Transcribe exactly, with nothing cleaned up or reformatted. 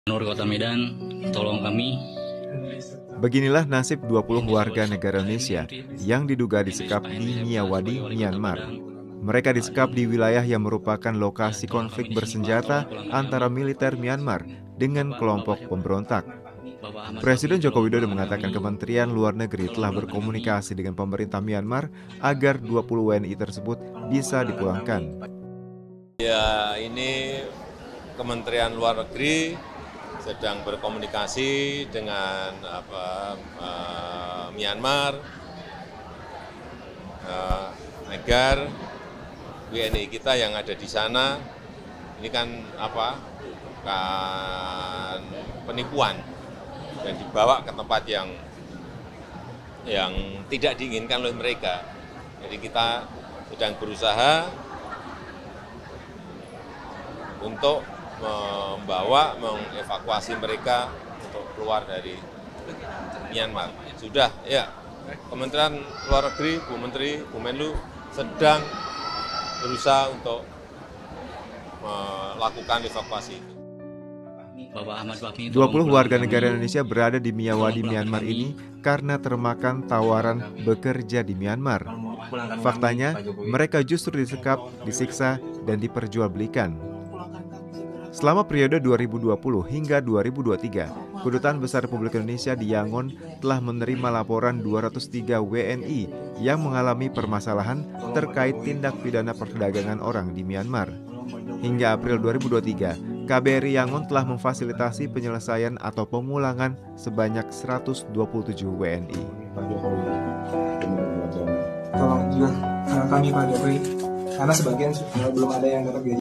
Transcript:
Nur Kota Medan, tolong kami. Beginilah nasib dua puluh warga negara Indonesia yang diduga disekap di Myawaddy, Myanmar. Mereka disekap di wilayah yang merupakan lokasi konflik bersenjata antara militer Myanmar dengan kelompok pemberontak. Presiden Joko Widodo mengatakan Kementerian Luar Negeri telah berkomunikasi dengan pemerintah Myanmar agar dua puluh W N I tersebut bisa dipulangkan. Ya, ini Kementerian Luar Negeri sedang berkomunikasi dengan apa, uh, Myanmar uh, agar W N I kita yang ada di sana, ini kan apa kan penipuan dan dibawa ke tempat yang yang tidak diinginkan oleh mereka. Jadi kita sedang berusaha untuk membawa, mengevakuasi mereka untuk keluar dari Myanmar. Sudah, ya, Kementerian Luar Negeri, Bu Menteri, Bu Menlu sedang berusaha untuk melakukan evakuasi itu. dua puluh warga negara Indonesia berada di Myawaddy, Myanmar ini karena termakan tawaran bekerja di Myanmar. Faktanya, mereka justru disekap, disiksa, dan diperjualbelikan. Selama periode dua ribu dua puluh hingga dua ribu dua puluh tiga, Kedutaan Besar Republik Indonesia di Yangon telah menerima laporan dua ratus tiga W N I yang mengalami permasalahan terkait tindak pidana perdagangan orang di Myanmar. Hingga April dua ribu dua puluh tiga, K B R I Yangon telah memfasilitasi penyelesaian atau pemulangan sebanyak seratus dua puluh tujuh W N I. Tolong juga kami Pak Jokowi, karena sebagian belum ada yang dapat gaji.